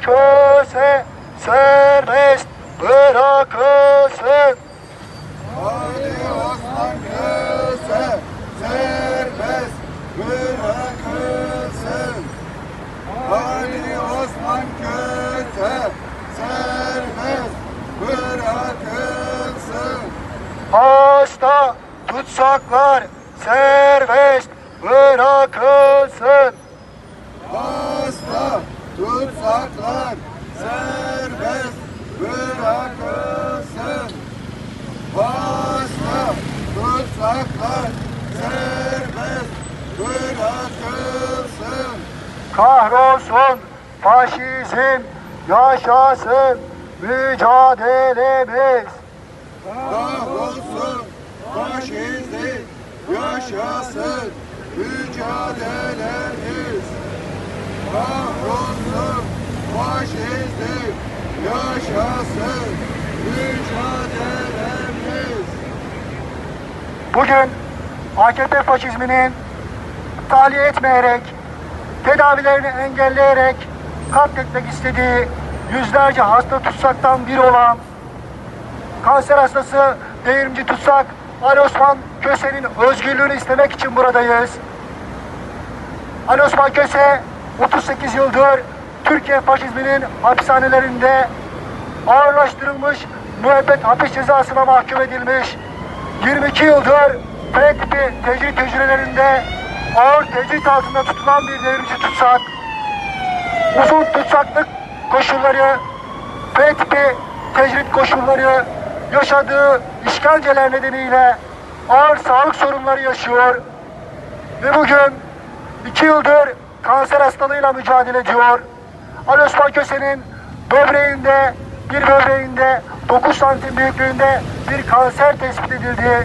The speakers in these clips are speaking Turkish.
Köse serbest bırakılsın. Ali Osman Köse serbest bırakılsın. Ali Osman Köse serbest bırakılsın. Hasta tutsaklar serbest bırakılsın. Hasta tutsaklar serbest bırakılsın. Hasta tutsaklar serbest bırakılsın. Kahrolsun faşizm, yaşasın mücadelemiz. Kahrolsun faşizm, yaşasın mücadelemiz. Kahrolsun faşizm, yaşasın mücadelemiz. Bugün AKP faşizminin tahliye etmeyerek, tedavilerini engelleyerek katletmek istediği yüzlerce hasta tutsaktan biri olan kanser hastası devrimci tutsak Ali Osman Köse'nin özgürlüğünü istemek için buradayız. Ali Osman Köse 38 yıldır Türkiye faşizminin hapishanelerinde ağırlaştırılmış müebbet hapis cezasına mahkum edilmiş. 22 yıldır F tipi tecrit hücrelerinde ağır tecrit altında tutulan bir devrimci tutsak. Uzun tutsaklık koşulları, F tipi tecrit koşulları, yaşadığı işkenceler nedeniyle ağır sağlık sorunları yaşıyor. Ve bugün 2 yıldır kanser hastalığıyla mücadele ediyor. Ali Osman Köse'nin böbreğinde 9 santim büyüklüğünde bir kanser tespit edildi.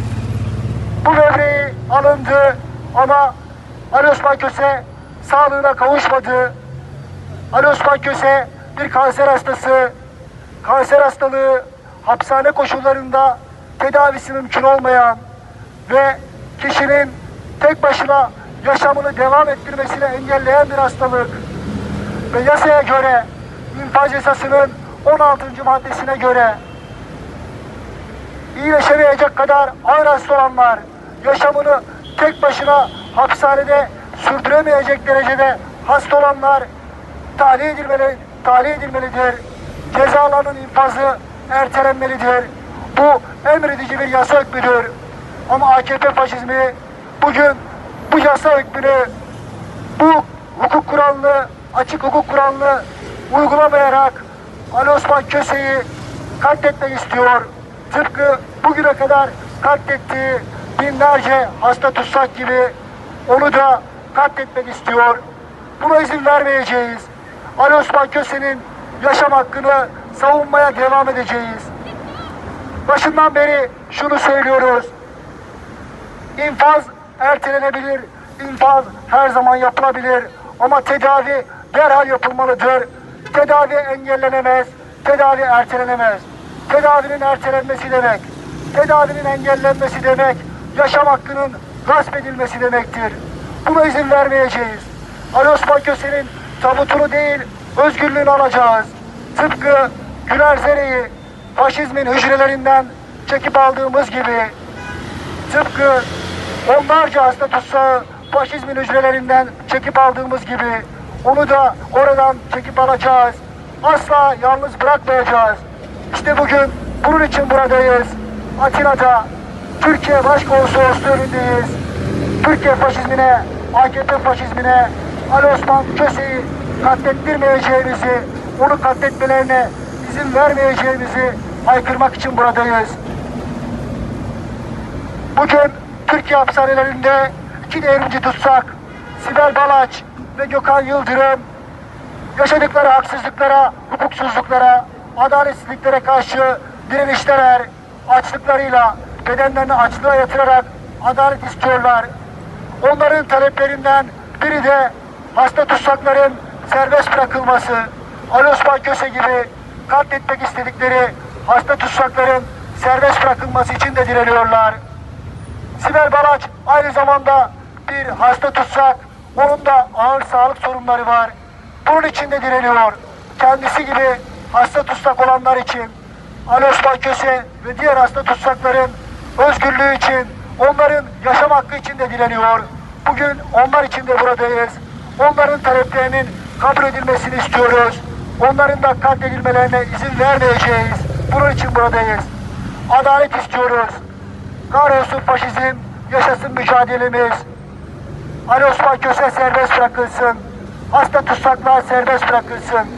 Bu böbreği alındı ama Ali Osman Köse sağlığına kavuşmadı. Ali Osman Köse bir kanser hastası. Kanser hastalığı hapishane koşullarında tedavisi mümkün olmayan ve kişinin tek başına yaşamını devam ettirmesini engelleyen bir hastalık. Ve yasaya göre, infaz yasasının 16. maddesine göre iyileşemeyecek kadar ağır hasta olanlar, yaşamını tek başına hapishanede sürdüremeyecek derecede hasta olanlar tahliye edilmelidir. Cezalarının infazı ertelenmelidir. Bu emredici bir yasa hükmüdür. Ama AKP faşizmi bugün bu yasa hükmünü, bu hukuk kuralını, açık hukuk kuralını uygulamayarak Ali Osman Köse'yi katletmek istiyor. Tıpkı bugüne kadar katlettiği binlerce hasta tutsak gibi onu da katletmek istiyor. Buna izin vermeyeceğiz. Ali Osman Köse'nin yaşam hakkını savunmaya devam edeceğiz. Başından beri şunu söylüyoruz. İnfaz ertelenebilir, infaz her zaman yapılabilir ama tedavi derhal yapılmalıdır. Tedavi engellenemez, tedavi ertelenemez. Tedavinin ertelenmesi demek, tedavinin engellenmesi demek, yaşam hakkının gasp edilmesi demektir. Buna izin vermeyeceğiz. Ali Osman Köse'nin tabutunu değil, özgürlüğünü alacağız. Tıpkı Güler Zere'yi faşizmin hücrelerinden çekip aldığımız gibi, tıpkı onlarca hasta tutsağı faşizmin hücrelerinden çekip aldığımız gibi onu da oradan çekip alacağız. Asla yalnız bırakmayacağız. İşte bugün bunun için buradayız. Atina'da Türkiye Başkonsolosluğu önündeyiz. Türkiye faşizmine, AKP faşizmine Ali Osman Köse'yi katlettirmeyeceğimizi, onu katletmelerine izin vermeyeceğimizi haykırmak için buradayız. Bugün Türkiye hapishanelerinde 2 devrimci tutsak, Sibel Balaç ve Gökhan Yıldırım yaşadıkları haksızlıklara, hukuksuzluklara, adaletsizliklere karşı direnişler, açlıklarıyla bedenlerini açlığa yatırarak adalet istiyorlar. Onların taleplerinden biri de hasta tutsakların serbest bırakılması. Ali Osman Köse gibi katletmek istedikleri hasta tutsakların serbest bırakılması için de direniyorlar. Sibel Balaç aynı zamanda bir hasta tutsak, onun da ağır sağlık sorunları var. Bunun için de direniyor. kendisi gibi hasta tutsak olanlar için, Ali Osman Köse ve diğer hasta tutsakların özgürlüğü için, onların yaşam hakkı için de dileniyor. Bugün onlar için de buradayız. Onların taleplerinin kabul edilmesini istiyoruz. Onların da katledilmelerine izin vermeyeceğiz. Bunun için buradayız. Adalet istiyoruz. Kahrolsun faşizm, yaşasın mücadelemiz. Ali Osman Köse serbest bırakılsın. Hasta tutsaklar serbest bırakılsın.